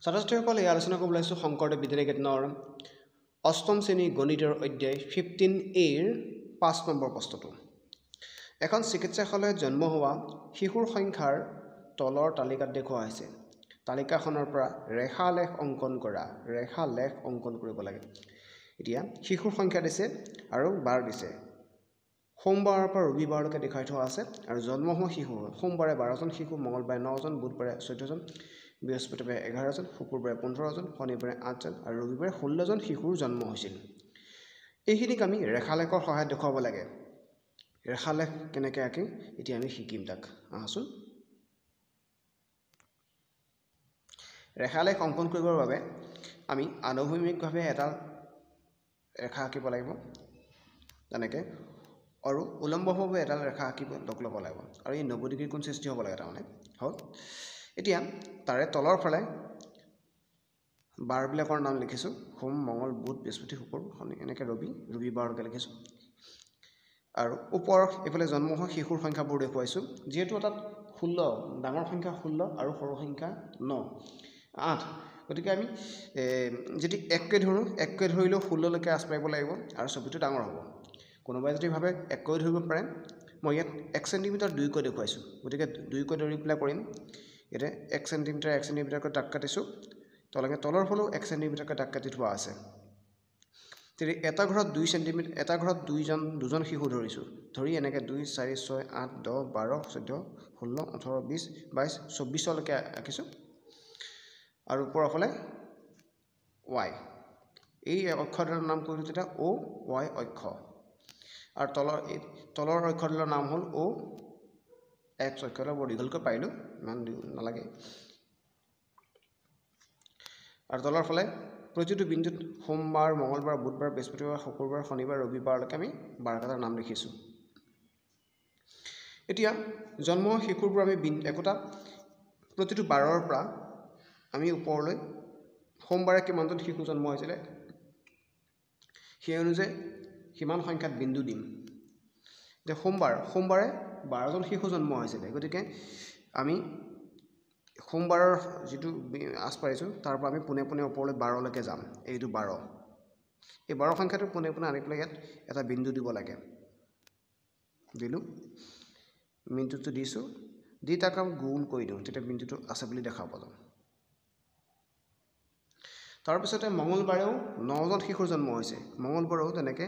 ছাত্ৰ-ছাত্ৰীসকলে এই আলোচনা কৰিব ওলাইছোঁ শংকৰদেৱ বিদ্যানিকেতনৰ অষ্টম শ্ৰেণী গণিতৰ অধ্যায় 15A-ৰ 5 নম্বৰ প্ৰশ্নটো। এখন চিকিৎসালয়ত জন্ম হোৱা শিশুৰ সংখ্যাৰ তলৰ তালিকাত দেখুওৱা হৈছে। তালিকাখনৰ পৰা ৰেখালেখ অংকন কৰিব লাগে। এতিয়া শিশুৰ সংখ্যা দিছে আৰু বাৰ দিছে। সোমবাৰৰ পৰা ৰবিবাৰলৈকে দেখাই থোৱা আছে আৰু জন্ম হোৱা শিশু সোমবাৰে 12জন শিশু, মঙলবাৰে 9জন, বুধবাৰে 14জন, বৃহস্পতিবাৰে 11জন, শুকুৰবাৰে 15জন, শনিবাৰে 8জন আৰু ৰবিবাৰে 16জন শিশুৰ জন্ম হৈছিল। এইখিনিক আমি ৰেখালেখৰ সহায়ত দেখুৱাব লাগে। ৰেখালেখ কেনেকৈ আঁকিম এতিয়া আমি শিকিম তাক। আহাচোন। ৰেখালেখ অংকন কৰিবৰ বাবে আমি আনুভূমিকভাৱে এটা ৰেখা আঁকিব লাগিব, তেনেকৈ আৰু উলম্বভাৱে এডাল ৰেখা আঁকিব ল'ব লাগিব আৰু এই 90 ডিগ্ৰী কোণ সৃষ্টি হ'ব লাগে। তাৰমানে হ'ল এতিয়া তাৰে তলৰ ফালে বাৰবিলাকৰ নাম লিখিছোঁ। সোম, মঙল, বুধ, বৃহস্পতি, শুক্ৰ, শনি, এনেকৈ ৰবিবাৰলৈকে লিখিছোঁ। আৰু ওপৰৰ এইফালে জন্ম হোৱা শিশুৰ সংখ্যাবোৰ দেখুৱাইছোঁ। যিহেতু তাত 16, ডাঙৰ সংখ্যা 16 আৰু সৰু সংখ্যা 8, গতিকে আমি যদি এককৈ ধৰিলেও 16লৈকে আঁচ মাৰিব লাগিব আৰু ছবিটো ডাঙৰ হ'ব। কোনোবাই যদি ভাবে এককৈ ধৰিব পাৰে, মই ইয়াত 1 চেণ্টিমিটাৰ 2কৈ দেখুৱাইছোঁ, গতিকে 2কৈ ধৰি পেলাই কৰিম। ইয়াতে 1 চেণ্টিমিটাৰকৈ দাগ কাটিছোঁ, তলৰ ফালেও 1 চেণ্টিমিটাৰকৈ দাগ কাটি থোৱা আছে। তেতিয়া এটা ঘৰত 2 চেণ্টিমিটাৰ, এটা ঘৰত দুজন শিশু ধৰিছোঁ, ধৰি এনেকৈ 2, 4, 6, 8, 10, 12, 14, 16, 18, 20, 22, 24লৈকে আঁকিছোঁ। আৰু ওপৰৰ ফালে Y, এই অক্ষৰডালৰ নাম কৰিলোঁ তেতিয়া OY অক্ষ, আৰু তলৰ অক্ষৰডালৰ নাম হ'ল OX অক্ষৰ। বৰ দীঘলকৈ পাৰিলোঁ, ইমান নালাগে। আৰু তলৰ ফালে প্ৰতিটো বিন্দুত সোমবাৰ, মঙলবাৰ, বুধবাৰ, বৃহস্পতিবাৰ, শুকুৰবাৰ, শনিবাৰ, ৰবিবাৰলৈকে আমি বাৰকেইটাৰ নাম লিখিছোঁ। এতিয়া জন্ম শিশুৰবোৰ আমি প্ৰতিটো বাৰৰ পৰা আমি ওপৰলৈ সোমবাৰে কিমানজন শিশু জন্ম হৈছিলে সেই অনুযায়ী সিমান সংখ্যাত বিন্দু দিম। এতিয়া সোমবাৰে 12জন শিশু জন্ম হৈছিলে, গতিকে আমি সোমবাৰৰ যিটো আঁচ পাৰিছোঁ তাৰ পৰা আমি পোনে ওপৰলৈ 12লৈকে যাম। এইটো 12, এই 12 সংখ্যাটো পোনে আনি পেলাই ইয়াত এটা বিন্দু দিব লাগে। দিলোঁ, বিন্দুটো দিছোঁ, দি তাক আমি গোল কৰি দিওঁ, তেতিয়া বিন্দুটো আছে বুলি দেখা পালোঁ। তাৰপিছতে মঙলবাৰেও 9জন শিশুৰ জন্ম হৈছে। মঙলবাৰেও তেনেকৈ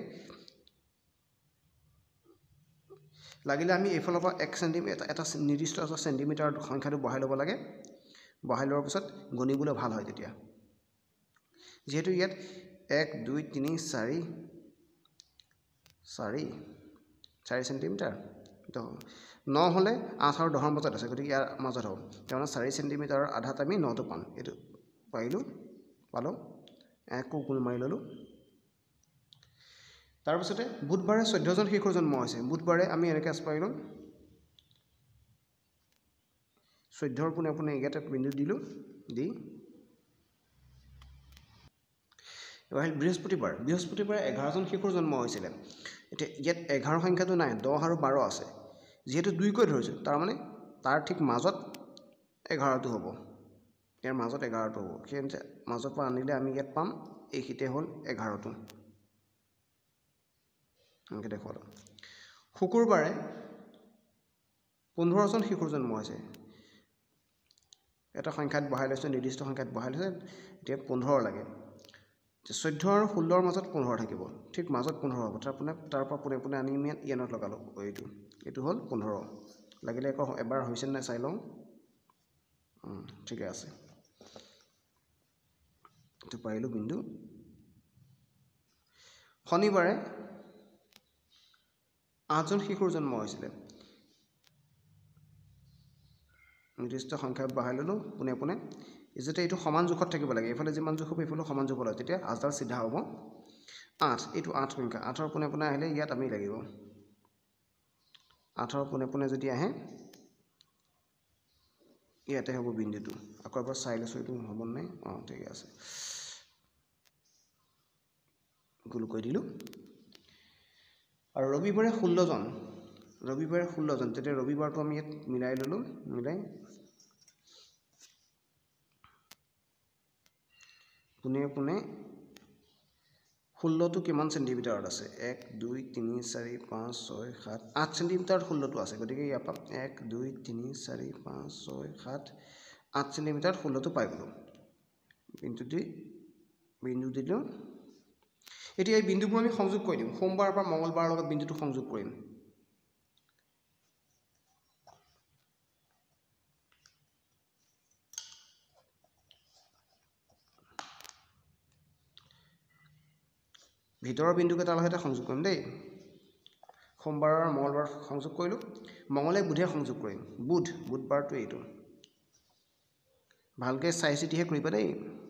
লাগিলে আমি এইফালৰ পৰা 1 চেণ্টিমিটাৰ এটা নিৰ্দিষ্ট চেণ্টিমিটাৰ সংখ্যাটো বঢ়াই ল'ব লাগে। বঢ়াই লোৱাৰ পিছত গণিবলৈ ভাল হয় তেতিয়া। যিহেতু ইয়াত 1, 2, 3, 4 চেণ্টিমিটাৰ, 9 হ'লে 8 আৰু 10ৰ মাজত আছে, গতিকে ইয়াৰ মাজত হ'ব। তাৰমানে 4 চেণ্টিমিটাৰৰ আধাত আমি 9টো পাম। এইটো পালোঁ, 1কো গোল মাৰি ল'লোঁ। তাৰপিছতে বুধবাৰে 14জন শিশুৰ জন্ম হৈছে। বুধবাৰে আমি এনেকৈ আঁচ পাৰিলোঁ, 14ৰ পোনে ইয়াতে বিন্দু দিলোঁ, দি এবাৰ আহিল বৃহস্পতিবাৰে 11জন শিশুৰ জন্ম হৈছিলে। এতিয়া ইয়াত 11 সংখ্যাটো নাই, 10 আৰু 12 আছে। যিহেতু 2কৈ ধৰিছোঁ, তাৰমানে তাৰ ঠিক মাজত 11টো হ'ব, ইয়াৰ মাজত 11টো হ'ব। সেই মাজৰ পৰা আনিলে আমি ইয়াত পাম, এইখিতে হ'ল 11টো। এনেকৈ দেখুৱালোঁ। শুকুৰবাৰে 15জন শিশুৰ জন্ম হৈছে। এটা সংখ্যাত বহাই লৈছোঁ, নিৰ্দিষ্ট সংখ্যাত বহাই লৈছে, এতিয়া 15 লাগে। 14 আৰু 16ৰ মাজত 15 থাকিব, ঠিক মাজত 15 হ'ব। তাৰ পৰা পোনে আনি আমি ইয়াত লগালোঁ, এইটো হ'ল 15। লাগিলে আকৌ এবাৰ হৈছে নাই চাই লওঁ। ঠিকে আছে, এইটো পাৰিলোঁ বিন্দু। শনিবাৰে 8জন শিশুৰ জন্ম হৈছিলে। নিৰ্দিষ্ট সংখ্যাত বহাই ল'লোঁ পোনে। যেতিয়া এইটো সমান জোখত থাকিব লাগে, এইফালে যিমান জোখ হ'ব এইফালেও সমান জোখ হয়, তেতিয়া আঁচডাল চিধা হ'ব। 8, এইটো 8 সংখ্যা, 8ৰ পোনে আহিলে ইয়াত আমি লাগিব। 8ৰ পোনে যদি আহে ইয়াতে হ'ব বিন্দুটো। আকৌ এবাৰ চাই লৈছোঁ এইটো হ'ব নাই। ঠিকে আছে, গোল কৰি দিলোঁ। আৰু ৰবিবাৰে 16জন, তেতিয়া ৰবিবাৰটো আমি ইয়াত মিলাই ল'লোঁ, মিলাই পোনে পোনে 16টো কিমান সেন্টিমিটাৰত আছে 1 2 3 4 5 6 7 8 সেন্টিমিটাৰত 16টো আছে গতিকে ইয়াৰ পৰা 1 2 3 4 5 6 7 8 সেন্টিমিটাৰত 16টো পাই গলো বিন্দু দিলো এতিয়া এই বিন্দুবোৰ আমি সংযোগ কৰি দিম সোমবাৰ পৰা মঙ্গলবাৰৰ লগত বিন্দুটো সংযোগ কৰিম ভিতৰৰ বিন্দুকেইটাৰ লগত সংযোগ কৰিম দেই সোমবাৰ আৰু মঙ্গলবাৰ সংযোগ কৰিলো মঙ্গলে বুধে সংযোগ কৰিম বুধবাৰটো এইটো ভালকৈ চাই চিতিহে কৰিবা দেই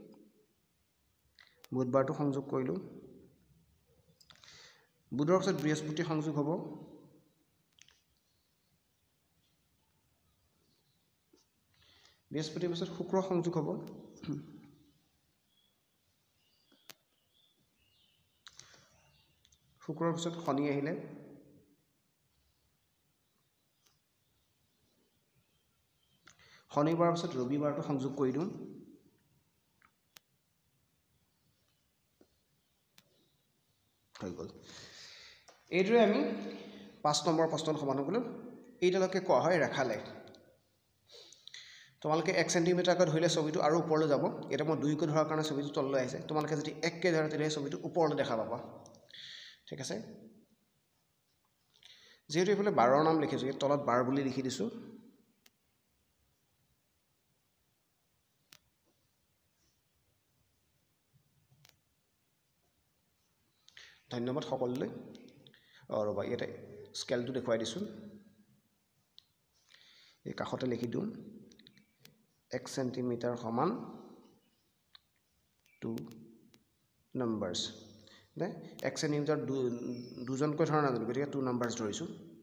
বুধবাৰটো সংযোগ কৰিলো বুধৰ পিছত বৃহস্পতি সংযোগ হ'ব বৃহস্পতিৰ পিছত শুক্ৰ সংযোগ হ'ব শুক্ৰৰ পিছত শনি আহিলে শনিবাৰৰ পিছত ৰবিবাৰটো সংযোগ কৰি দিম হৈ গ'ল এইদৰে আমি 5 নম্বৰ প্ৰশ্নৰ সমাধান কৰিলো এইডালকে কোৱা হয় ৰেখালেখ তোমালোকে 1 সেন্টিমিটাৰকৈ ধৰিলে ছবিটো আৰু ওপৰলৈ যাব এটা মই 2 কৈ ধৰাৰ কাৰণে ছবিটো তললৈ আহিছে তোমালোকে যদি 1 কৈ ধৰা তেতিয়াহে ছবিটো ওপৰলৈ দেখা পাবা ঠিক আছে যেহেতু এইফালে 12ৰ নাম লিখিছো এই তলত 12 বুলি লিখি দিছো ধন্যবাদ সকলোলৈ ৰবা ইয়াতে স্কেলটো দেখুৱাই দিছো এই কাষতে লিখি দিম 1 সেন্টিমিটাৰ সমান 2 নাম্বাৰছ 1 সেন্টিমিটাৰ দুজনকৈ ধৰা নাজানো গতিকে 2 নাম্বাৰছ ধৰিছো